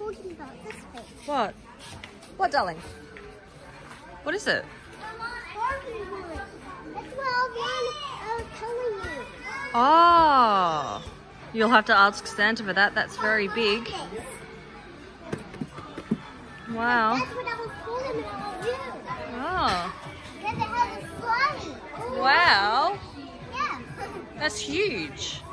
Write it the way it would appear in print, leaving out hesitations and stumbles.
talking about this thing. What? What, darling? What is it? Barbie wood. That's what I was telling you. Oh, you'll have to ask Santa for that. That's very big. Wow. That's what I was telling you. Oh, Because it has a slide. wow. Yeah. That's huge.